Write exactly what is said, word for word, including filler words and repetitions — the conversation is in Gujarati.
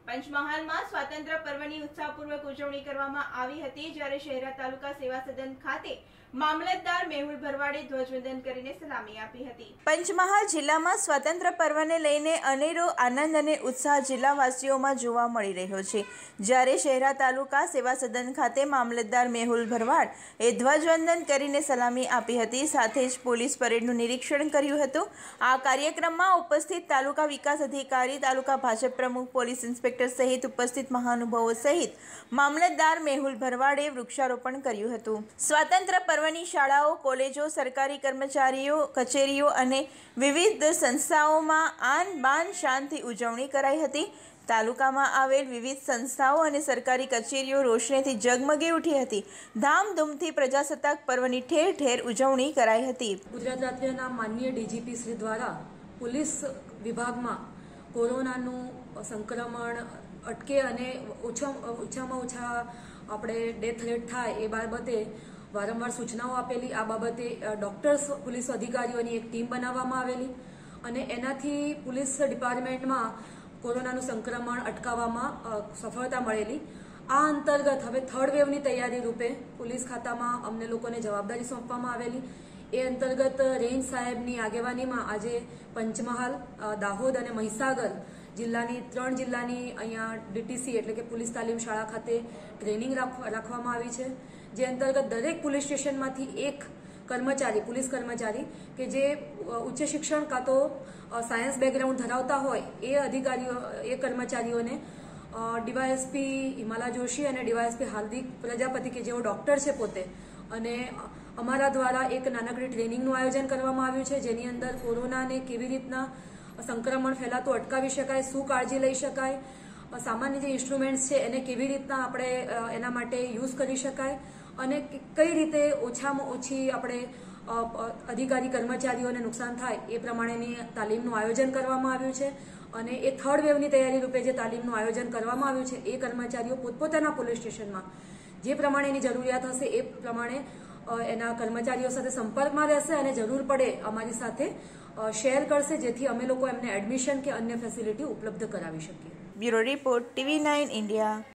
પંચમહાલમાં સ્વાતંત્ર્ય પર્વની ઉત્સાહપૂર્વક ઉજવણી કરવામાં આવી હતી, જ્યારે શહેરા તાલુકા સેવા સદન ખાતે મામલતદાર મેહુલ ભરવાડે ધ્વજવંદન કરીને સલામી આપી હતી। પંચમહાલ જિલ્લામાં સ્વાતંત્ર્ય પર્વને લઈને અનેરો આનંદ અને ઉત્સાહ જિલ્લાવાસીઓમાં જોવા મળી રહ્યો છે, જ્યારે શહેરા તાલુકા સેવા સદન ખાતે મામલતદાર મેહુલ ભરવાડ એ ધ્વજવંદન કરીને સલામી આપી હતી, સાથે જ પોલીસ પરેડનું નિરીક્ષણ કર્યું હતું। આ કાર્યક્રમમાં ઉપસ્થિત તાલુકા વિકાસ અધિકારી, તાલુકા ભાજપ પ્રમુખ, પોલીસ ઇન્સ્પેક્ટર સહિત ઉપસ્થિત મહાનુભાવો સહિત મામલતદાર મેહુલ ભરવાડે વૃક્ષારોપણ કર્યું હતું। સ્વાતંત્ર્ય પર્વની શાળાઓ, કોલેજો, સરકારી કર્મચારીઓ, કચેરીઓ અને વિવિધ સંસ્થાઓમાં આન બાન શાનથી ઉજવણી કરાઈ હતી। તાલુકામાં આવેલ વિવિધ સંસ્થાઓ અને સરકારી કચેરીઓ રોશનીથી ઝગમગી ઉઠી હતી। ધામધૂમથી પ્રજાસત્તાક પર્વની ઠેર ઠેર ઉજવણી કરાઈ હતી। ગુજરાત રાજ્યના માનનીય ડીજીપી શ્રી દ્વારા પોલીસ વિભાગમાં કોરોનાનું સંક્રમણ અટકે અને ઓછામાં ઓછામાં ઓછા આપણે ડેથ રેટ થાય એ બાબતે વારંવાર સૂચનાઓ આપેલી। આ બાબતે ડોક્ટર્સ, પોલીસ અધિકારીઓની એક ટીમ બનાવવામાં આવેલી અને એનાથી પોલીસ ડિપાર્ટમેન્ટમાં કોરોનાનું સંક્રમણ અટકાવવામાં સફળતા મળેલી। આ અંતર્ગત હવે થર્ડ વેવની તૈયારી રૂપે પોલીસ ખાતામાં અમને લોકોને જવાબદારી સોંપવામાં આવેલી। એ અંતર્ગત રેન્જ સાહેબની આગેવાનીમાં આજે પંચમહાલ, દાહોદ અને મહીસાગર જિલ્લાની ત્રણ જિલ્લાની અહીંયા ડીટીસી એટલે કે પોલીસ તાલીમ શાળા ખાતે ટ્રેનિંગ રાખવામાં આવી છે, જે અંતર્ગત દરેક પોલીસ સ્ટેશનમાંથી એક કર્મચારી, પોલીસ કર્મચારી કે જે ઉચ્ચ શિક્ષણ કાં તો સાયન્સ બેકગ્રાઉન્ડ ધરાવતા હોય એ અધિકારીઓ, એ કર્મચારીઓને ડીવાયએસપી હિમાલા જોશી અને ડીવાયએસપી હાર્દિક પ્રજાપતિ કે જેઓ ડોક્ટર છે પોતે, અને અમારા દ્વારા એક નાનકડી ટ્રેનિંગનું આયોજન કરવામાં આવ્યું છે, જેની અંદર કોરોનાને કેવી રીતના સંક્રમણ ફેલાતું અટકાવી શકાય, શું કાળજી લઈ શકાય, સામાન્ય જે ઇન્સ્ટ્રુમેન્ટ્સ છે એને કેવી રીતના આપણે એના માટે યુઝ કરી શકાય અને કઈ રીતે ઓછામાં ઓછી આપણે અધિકારી કર્મચારીઓને નુકસાન થાય એ પ્રમાણેની તાલીમનું આયોજન કરવામાં આવ્યું છે। અને એ થર્ડ વેવની તૈયારી રૂપે જે તાલીમનું આયોજન કરવામાં આવ્યું છે એ કર્મચારીઓ પોતપોતાના પોલીસ સ્ટેશનમાં જે પ્રમાણેની જરૂરિયાત હશે એ પ્રમાણે એના કર્મચારીઓ સાથે સંપર્કમાં રહેશે અને જરૂર પડે અમારી સાથે શેર કરશે, જેથી અમે લોકો એમને એડમિશન કે અન્ય ફેસિલિટી ઉપલબ્ધ કરાવી શકીએ। Bureau report, TV nine India.